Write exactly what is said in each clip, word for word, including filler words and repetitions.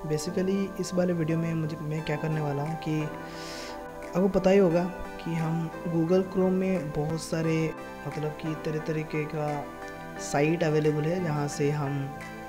Basically इस वाले video में मुझे मैं क्या करने वाला हूँ कि आपको पता ही होगा कि हम गूगल क्रोम में बहुत सारे मतलब कि तरह तरीके का साइट अवेलेबल है जहाँ से हम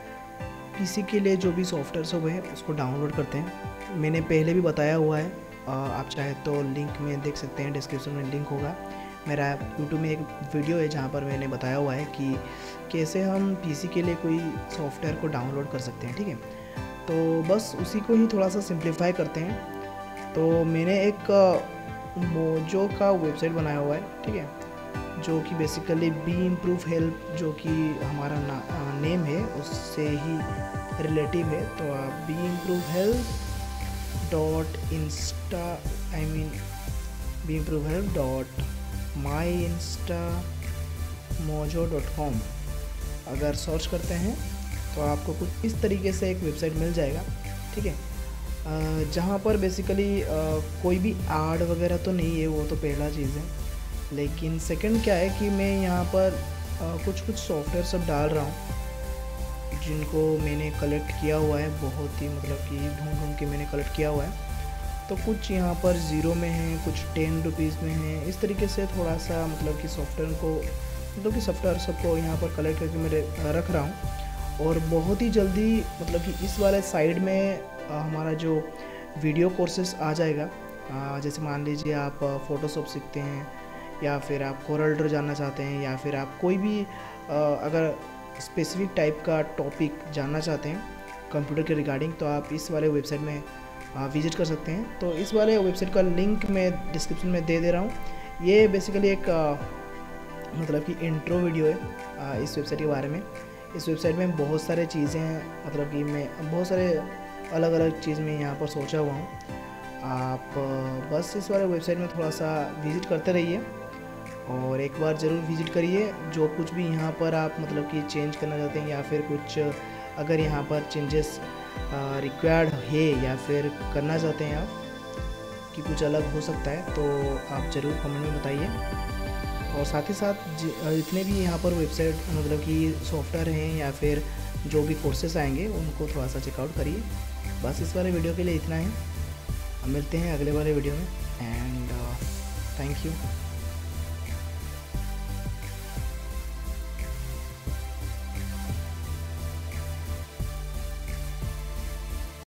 पीसी के लिए जो भी सॉफ्टवेयर सब है उसको डाउनलोड करते हैं। मैंने पहले भी बताया हुआ है, आप चाहे तो लिंक में देख सकते हैं, डिस्क्रिप्शन में लिंक होगा। मेरा यूट्यूब में एक वीडियो है जहाँ पर मैंने बताया हुआ है कि कैसे हम पीसी के लिए कोई सॉफ्टवेयर को डाउनलोड कर सकते हैं। ठीक है, तो बस उसी को ही थोड़ा सा सिंप्लीफाई करते हैं। तो मैंने एक मोजो का वेबसाइट बनाया हुआ है, ठीक है, जो कि बेसिकली बी इम्प्रूव हेल्प जो कि हमारा ना, नेम है उससे ही रिलेटिव है। तो आप be improve help dot insta I mean be improve help dot my insta mojo dot com अगर सर्च करते हैं तो आपको कुछ इस तरीके से एक वेबसाइट मिल जाएगा। ठीक है, जहाँ पर बेसिकली कोई भी आड वगैरह तो नहीं है, वो तो पहला चीज़ है। लेकिन सेकंड क्या है कि मैं यहाँ पर आ, कुछ कुछ सॉफ्टवेयर सब डाल रहा हूँ जिनको मैंने कलेक्ट किया हुआ है, बहुत ही मतलब कि ढूंढ ढूंढ के मैंने कलेक्ट किया हुआ है। तो कुछ यहाँ पर ज़ीरो में है, कुछ टेन रुपीज़ में है, इस तरीके से थोड़ा सा मतलब कि सॉफ्टवेयर को मतलब कि सॉफ्टवेयर सबको यहाँ पर कलेक्ट करके मैं रख रहा हूँ। और बहुत ही जल्दी मतलब कि इस वाले साइड में आ, हमारा जो वीडियो कोर्सेस आ जाएगा। आ, जैसे मान लीजिए आप फ़ोटोशॉप सीखते हैं या फिर आप कोरल ड्रॉ जानना चाहते हैं या फिर आप कोई भी आ, अगर स्पेसिफिक टाइप का टॉपिक जानना चाहते हैं कंप्यूटर के रिगार्डिंग, तो आप इस वाले वेबसाइट में विज़िट कर सकते हैं। तो इस वाले वेबसाइट का लिंक मैं डिस्क्रिप्शन में दे दे रहा हूँ। ये बेसिकली एक आ, मतलब कि इंट्रो वीडियो है आ, इस वेबसाइट के बारे में। इस वेबसाइट में बहुत सारे चीज़ें हैं, मतलब कि मैं बहुत सारे अलग अलग चीज़ में यहाँ पर सोचा हुआ हूँ। आप बस इस वाले वेबसाइट में थोड़ा सा विज़िट करते रहिए और एक बार ज़रूर विज़िट करिए। जो कुछ भी यहाँ पर आप मतलब कि चेंज करना चाहते हैं या फिर कुछ अगर यहाँ पर चेंजेस रिक्वायर्ड है या फिर करना चाहते हैं आप कि कुछ अलग हो सकता है, तो आप ज़रूर कमेंट में बताइए। और साथ ही साथ जितने भी यहाँ पर वेबसाइट मतलब कि सॉफ्टवेयर हैं या फिर जो भी कोर्सेस आएंगे उनको थोड़ा सा चेकआउट करिए। बस इस वाले वीडियो के लिए इतना ही, हम मिलते हैं अगले वाले वीडियो में एंड थैंक यू।